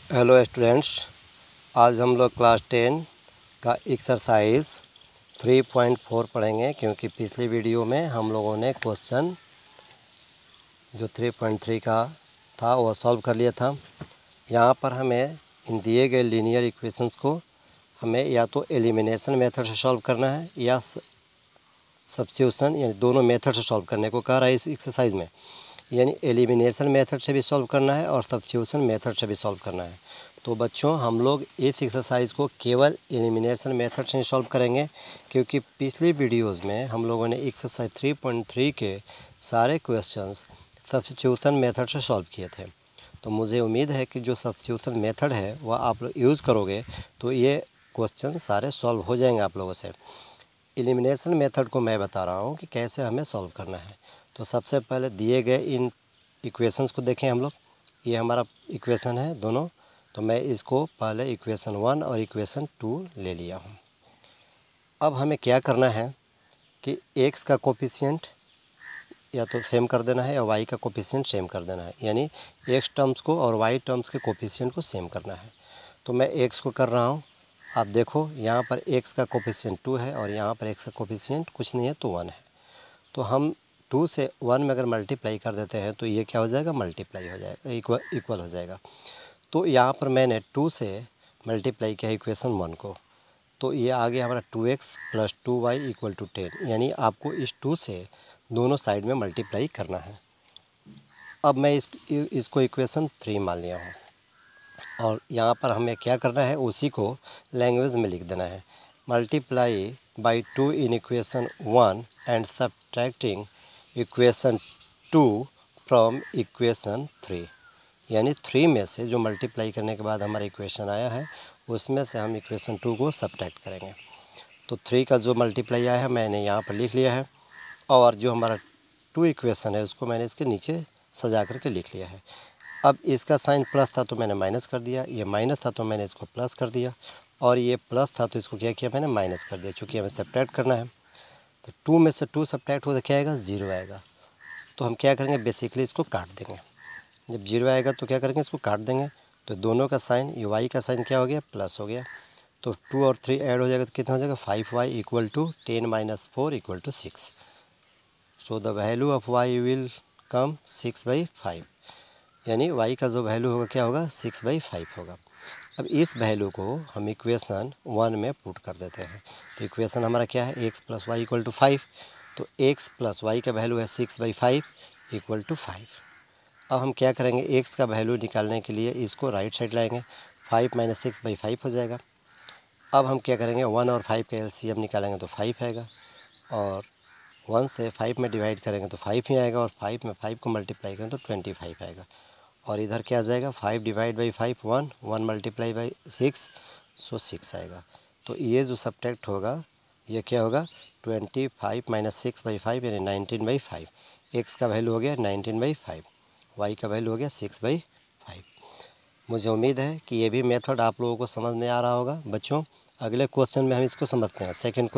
Hello students, आज हम लोग क्लास 10 का एक्सरसाइज 3.4 पढ़ेंगे, क्योंकि पिछली वीडियो में हम लोगों ने क्वेश्चन जो 3.3 का था वो सॉल्व कर लिया था। यहाँ पर हमें इन दिए गए लीनियर इक्वेशंस को हमें या तो एलिमिनेशन मेथड से सॉल्व करना है या सब्स्टिट्यूशन, यानी दोनों मेथड से सॉल्व करने को कह रहा है इस एक्सरसाइज में। यानी एलिमिनेशन मेथड से भी सॉल्व करना है और सब्स्टिट्यूशन मेथड से भी सॉल्व करना है। तो बच्चों, हम लोग इस एक्सरसाइज को केवल एलिमिनेशन मेथड से ही सॉल्व करेंगे, क्योंकि पिछली वीडियोस में हम लोगों ने एक्सरसाइज 3.3 के सारे क्वेश्चंस सब्स्टिट्यूशन मेथड से सॉल्व किए थे। तो मुझे उम्मीद है कि जो सब्स्टिट्यूशन मेथड है वह आप लोग यूज़ करोगे तो ये क्वेश्चन सारे सॉल्व हो जाएंगे आप लोगों से। एलिमिनेशन मेथड को मैं बता रहा हूँ कि कैसे हमें सॉल्व करना है। तो सबसे पहले दिए गए इन इक्वेशंस को देखें हम लोग। ये हमारा इक्वेशन है दोनों, तो मैं इसको पहले इक्वेशन 1 और इक्वेशन 2 ले लिया हूँ। अब हमें क्या करना है कि x का कोफिशिएंट या तो सेम कर देना है या y का कोफिशिएंट सेम कर देना है, यानी x टर्म्स को और y टर्म्स के कोफिशिएंट को सेम करना है। तो मैं x को कर रहा हूँ। आप देखो यहाँ पर x का कोफिशिएंट 2 है और यहाँ पर x का कोफिशिएंट कुछ नहीं है तो 1 है। तो हम 2 से 1 में अगर मल्टीप्लाई कर देते हैं तो ये क्या हो जाएगा, मल्टीप्लाई हो जाएगा, इक्वल हो जाएगा। तो यहाँ पर मैंने 2 से मल्टीप्लाई किया इक्वेशन 1 को, तो ये आ गया हमारा 2x + 2y = 10। यानी आपको इस 2 से दोनों साइड में मल्टीप्लाई करना है। अब मैं इसको इक्वेशन 3 मान लिया हूँ और यहाँ पर हमें क्या करना है, उसी को लैंग्वेज में लिख देना है। Multiply by 2 in equation 1 and subtracting equation 2 from equation 3। यानी 3 में से जो मल्टीप्लाई करने के बाद हमारा इक्वेशन आया है उसमें से हम इक्वेशन 2 को सब्ट्रैक्ट करेंगे। तो 3 का जो मल्टीप्लाई आया है मैंने यहाँ पर लिख लिया है, और जो हमारा 2 इक्वेशन है उसको मैंने इसके नीचे सजा करके लिख लिया है। अब इसका साइन प्लस था तो मैंने माइनस कर दिया, ये माइनस था तो मैंने इसको प्लस कर दिया, और ये प्लस था तो इसको क्या किया, मैंने माइनस कर दिया, चूँकि हमें सब्ट्रैक्ट करना है। तो 2 में से 2 सब्ट्रैक्ट हो तो क्या आएगा, 0 आएगा। तो हम क्या करेंगे, बेसिकली इसको काट देंगे। जब 0 आएगा तो क्या करेंगे, इसको काट देंगे। तो दोनों का साइन, ये y का साइन क्या हो गया, प्लस हो गया। तो 2 और 3 ऐड हो जाएगा तो कितना हो जाएगा, 5y = 10 - 4 = 6। So the value of y will come 6/5। यानी y का जो वैल्यू होगा क्या होगा, 6/5 होगा। अब इस वैल्यू को हम इक्वेशन 1 में पुट कर देते हैं। तो इक्वेशन हमारा क्या है, x + y = 5। तो x + y का वैल्यू है 6/5 = 5। अब हम क्या करेंगे, x का वैल्यू निकालने के लिए इसको राइट साइड लाएंगे, 5 - 6/5 हो जाएगा। अब हम क्या करेंगे, 1 और 5 का एलसीएम निकालेंगे तो 5 आएगा, और 1 से 5 में डिवाइड करेंगे तो 5 ही आएगा, और 5 में 5 को मल्टीप्लाई करें तो 25 आएगा। और इधर क्या आ जाएगा, 5 / 5 1, 1 × 6 सो 6 आएगा। तो ये जो सब्ट्रैक्ट होगा ये क्या होगा, 25 - 6/5 यानी 19/5। एक्स का वैल्यू हो गया 19/5, वाई का वैल्यू हो गया 6/5। मुझे उम्मीद है कि ये भी मेथड आप लोगों को समझ में आ रहा होगा। बच्चों, अगले क्वेश्चन में हम इसको समझते हैं। सेकंड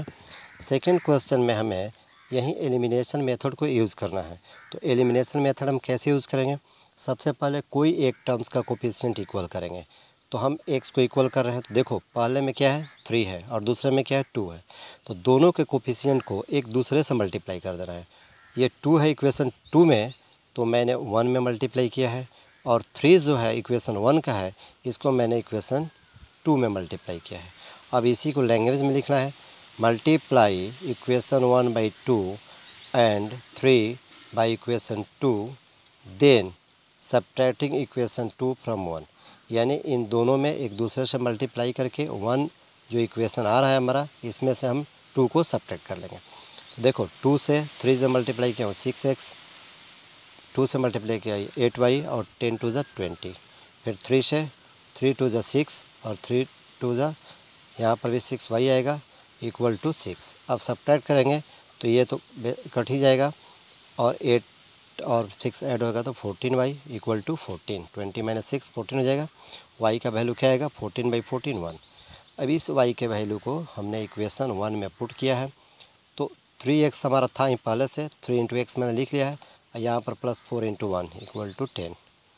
क्वेश्चन में हमें यही एलिमिनेशन मेथड को यूज़ करना है। तो एलिमिनेशन मेथड हम कैसे यूज़ करेंगे, सबसे पहले कोई एक टर्म्स का कोफिशिएंट इक्वल करेंगे। तो हम x को इक्वल कर रहे हैं, तो देखो पहले में क्या है, 3 है और दूसरे में क्या है, 2 है। तो दोनों के कोफिशिएंट को एक दूसरे से मल्टीप्लाई कर देना है। ये 2 है इक्वेशन 2 में, तो मैंने 1 में मल्टीप्लाई किया है, और 3 जो है इक्वेशन 1 का है, इसको मैंने इक्वेशन 2 में मल्टीप्लाई किया है। अब इसी को लैंग्वेज में लिखना है, multiply equation 1/2 and 3 by equation 2, then subtracting equation 2 from 1। यानी इन दोनों में एक दूसरे से मल्टीप्लाई करके 1 जो इक्वेशन आ रहा है हमारा, इसमें से हम 2 को सब्ट्रैक्ट कर लेंगे। तो देखो 2 से 3 से मल्टीप्लाई किया 6x, 2 से मल्टीप्लाई किया 8y, और 10 × 20। फिर 3 से 3 × 6 और 3 × यहाँ पर भी 6y आएगा = 6। अब सब्ट्रैक्ट करेंगे तो ये तो कट ही जाएगा, और 8 और 6 ऐड होगा तो 14y = 14। 20 - 6 14 हो जाएगा। y का वैल्यू क्या आएगा, 14/14 1। अब इस y के वैल्यू को हमने इक्वेशन 1 में पुट किया है। तो 3x हमारा था ही पहले से, 3 × x मैंने लिख लिया है, और यहाँ पर +4 × 1 = 10।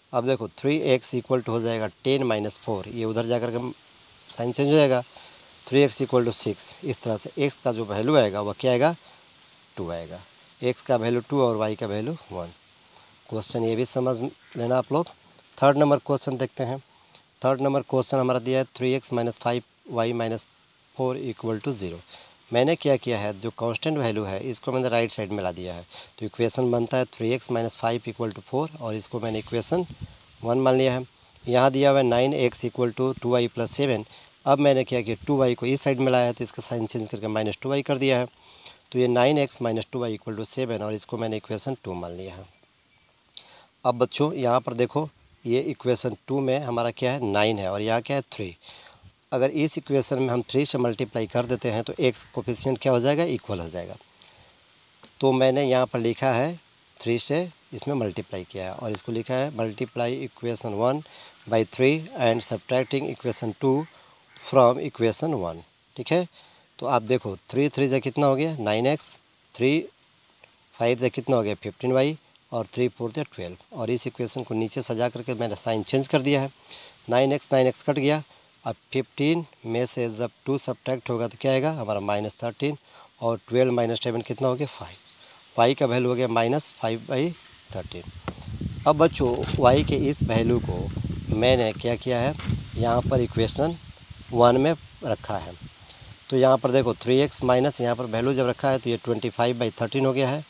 अब देखो 3x इक्वल टू हो जाएगा 10 माइनस 4, ये उधर जा कर के साइन चेंज हो जाएगा, 3x इक्वल टू 6। इस तरह से x का जो वैल्यू आएगा वह क्या आएगा, 2 आएगा। x का वैल्यू 2 और y का वैल्यू 1। क्वेश्चन ये भी समझ लेना आप लोग। थर्ड नंबर क्वेश्चन देखते हैं। थर्ड नंबर क्वेश्चन हमारा दिया है 3x minus 5y minus 4 equal to 0। मैंने क्या किया है, जो कांस्टेंट वैल्यू है इसको मैंने राइट साइड में ला दिया है, तो इक्वेशन बनता है 3x माइनस 5 इक्वल टू 4 और इसको मैंने इक्वेशन 1 मान लिया है। यहाँ दिया हुआ है 9x equal to 2y plus 7। अब मैंने क्या किया, 2y को इस साइड में लाया है तो इसका साइन चेंज करके माइनस 2y कर दिया है, तो ये 9x minus 2y equal to 7 और इसको मैंने इक्वेशन 2 मान लिया है। अब बच्चों यहाँ पर देखो, ये इक्वेशन 2 में हमारा क्या है 9 है और यहाँ क्या है 3। अगर इस इक्वेशन में हम 3 से मल्टीप्लाई कर देते हैं तो x कोफिशिएंट क्या हो जाएगा, इक्वल हो जाएगा। तो मैंने यहाँ पर लिखा है 3 से इसमें मल्टीप्लाई किया है और इसको लिखा है multiply equation 1 by 3 and subtracting equation 2 from equation 1। ठीक है, तो आप देखो 3 3 से कितना हो गया 9x, 3 5 से कितना हो गया 15y और 3 4 से 12। और इस इक्वेशन को नीचे सजा करके मैंने साइन चेंज कर दिया है। 9x कट गया। अब 15 में से जब 2 सब्ट्रैक्ट होगा तो क्या आएगा हमारा -13 और 12 माइनस 7 कितना हो गया 5। y का वैल्यू हो गया -5/13। अब बच्चों y के इस वैल्यू को मैंने क्या किया है, यहाँ पर इक्वेशन 1 में रखा है। तो यहाँ पर देखो 3x माइनस यहाँ पर वैल्यू जब रखा है तो ये 25/13 हो गया है।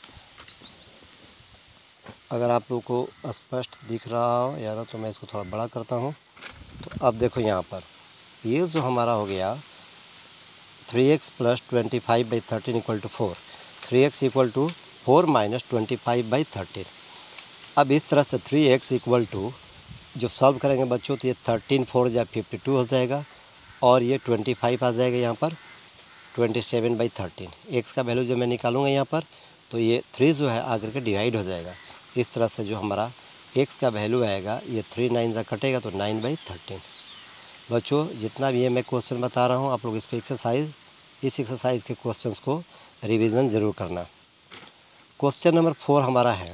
अगर आप लोगों को स्पष्ट दिख रहा हो यार तो मैं इसको थोड़ा बड़ा करता हूँ। तो अब देखो यहाँ पर ये जो हमारा हो गया 3x plus 25/13 equal to 4, 3x equal to 4 minus 25/13। अब इस तरह से 3x इक्वल टू जो सॉल्व करेंगे बच्चों तो ये 13 4 या 52 हो जाएगा और ये 25 आ जाएगा यहाँ पर 27/13। x का वैल्यू जो मैं निकालूंगा यहाँ पर तो ये 3 जो है आकर के डिवाइड हो जाएगा। इस तरह से जो हमारा x का वैल्यू आएगा ये 3 9 से कटेगा तो 9/13। बच्चों जितना भी ये मैं क्वेश्चन बता रहा हूँ आप लोग इसको इस एक्सरसाइज के क्वेश्चंस को रिवीजन ज़रूर करना। क्वेश्चन नंबर 4 हमारा है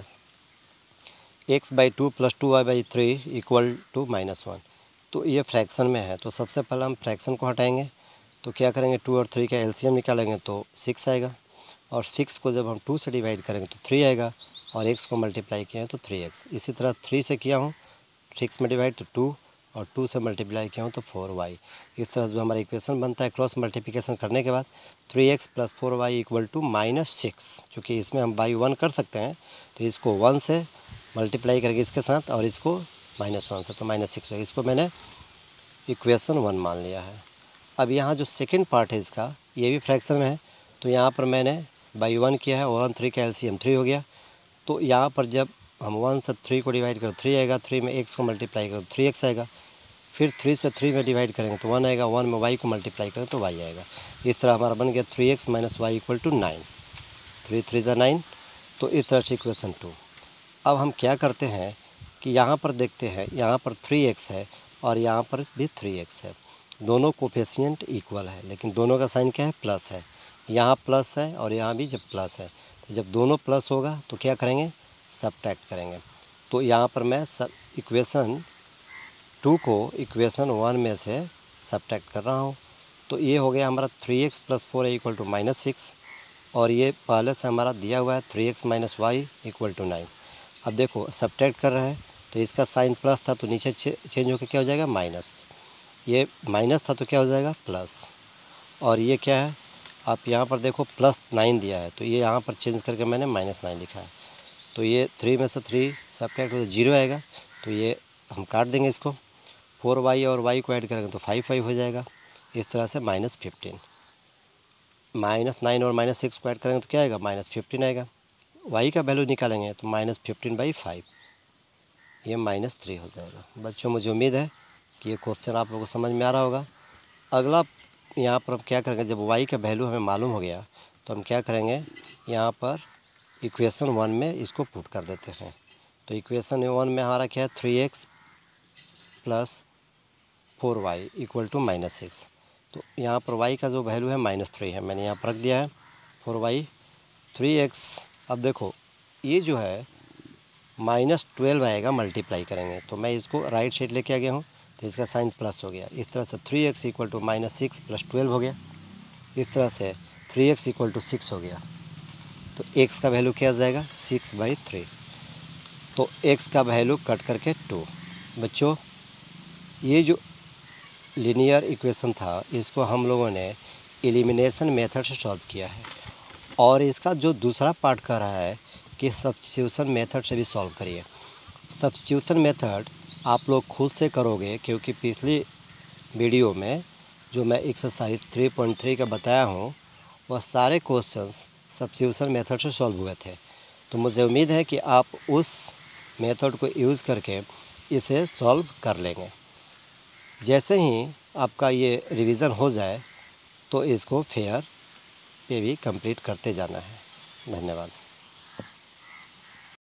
x/2 plus 2y/3 equal to -1। तो ये फ्रैक्शन में है, तो सबसे पहले हम फ्रैक्शन को हटाएंगे। तो क्या करेंगे 2 और 3 का एलसीएम निकालेंगे तो 6 आएगा और 6 को जब हम 2 से डिवाइड करेंगे तो 3 आएगा और x को मल्टीप्लाई किया है तो 3x। इसी तरह 3 से किया हूँ 6 में डिवाइड तो 2 और 2 से मल्टीप्लाई किया हूँ तो 4y। इस तरह जो हमारा इक्वेशन बनता है क्रॉस मल्टीप्लिकेशन करने के बाद 3x plus 4y equal to -6। चूँकि इसमें हम बाई 1 कर सकते हैं तो इसको 1 से मल्टीप्लाई करके इसके साथ और इसको -1 से तो -6 है। इसको मैंने इक्वेशन 1 मान लिया है। अब यहाँ जो सेकंड पार्ट है इसका ये भी फ्रैक्शन में है, तो यहाँ पर मैंने बाई 1 किया है और 1 3 का एलसीएम 3 हो गया। तो यहाँ पर जब हम 1 से 3 को डिवाइड करें 3 आएगा, 3 में x को मल्टीप्लाई करें तो 3x आएगा, फिर 3 से 3 में डिवाइड करेंगे तो 1 आएगा, 1 में y को मल्टीप्लाई करें तो y आएगा। इस तरह हमारा बन गया 3x minus y equal to 9, 3 3 ज़ा 9। तो इस तरह से इक्वेशन 2। अब हम क्या करते हैं कि यहाँ पर देखते हैं, यहाँ पर 3x है और यहाँ पर भी 3x है, दोनों कोफिशिएंट इक्वल है लेकिन दोनों का साइन क्या है प्लस है। यहाँ प्लस है और यहाँ भी जब प्लस है तो जब दोनों प्लस होगा तो क्या करेंगे सब्ट्रैक्ट करेंगे। तो यहाँ पर मैं इक्वेशन 2 को इक्वेशन 1 में से सब्ट्रैक्ट कर रहा हूँ। तो ये हो गया हमारा 3x प्लस 4 इक्वल टू -6 और ये पहले से हमारा दिया हुआ है 3x minus Y equal to 9। अब देखो सब्ट्रैक्ट कर रहे हैं तो इसका साइन प्लस था तो नीचे चेंज होकर क्या हो जाएगा माइनस, ये माइनस था तो क्या हो जाएगा प्लस, और ये क्या है आप यहाँ पर देखो +9 दिया है तो ये यहाँ पर चेंज करके मैंने -9 लिखा है। तो ये 3 में से 3 सब्ट्रैक्ट हो तो 0 आएगा, तो ये हम काट देंगे इसको, 4y और y को ऐड करेंगे तो 5y हो जाएगा। इस तरह से -15, -9 और -6 को ऐड करेंगे तो क्या आएगा -15 आएगा। y का वैल्यू निकालेंगे तो -15/5, ये -3 हो जाएगा। बच्चों मुझे उम्मीद है कि ये क्वेश्चन आप लोगों को समझ में आ रहा होगा। अगला यहाँ पर हम क्या करेंगे, जब y का वैल्यू हमें मालूम हो गया तो हम क्या करेंगे यहाँ पर इक्वेशन 1 में इसको पुट कर देते हैं। तो इक्वेशन 1 में हमारा क्या है 3x plus 4y equal to -6। तो यहाँ पर y का जो वैल्यू है -3 है, मैंने यहाँ पर रख दिया है 4y 3x। अब देखो ये जो है -12 आएगा, मल्टीप्लाई करेंगे तो मैं इसको राइट साइड लेके आ गया हूँ तो इसका साइन प्लस हो गया। इस तरह से 3x इक्वल टू -6 + 12 हो गया। इस तरह से 3x इक्वल टू 6 हो गया। तो x का वैल्यू क्या आ जाएगा 6/3। तो x का वैल्यू कट करके 2। बच्चों ये जो लीनियर इक्वेशन था इसको हम लोगों ने एलिमिनेशन मेथड से सॉल्व किया है, और इसका जो दूसरा पार्ट कर रहा है कि सब्स्टिट्यूशन मेथड से भी सॉल्व करिए। सब्स्टिट्यूशन मेथड आप लोग खुद से करोगे, क्योंकि पिछली वीडियो में जो मैं एक्सरसाइज 3.3 का बताया हूँ वह सारे क्वेश्चंस सब्स्टिट्यूशन मेथड से सॉल्व हुए थे। तो मुझे उम्मीद है कि आप उस मेथड को यूज़ करके इसे सॉल्व कर लेंगे। जैसे ही आपका ये रिवीजन हो जाए तो इसको फेयर पे भी कंप्लीट करते जाना है। धन्यवाद।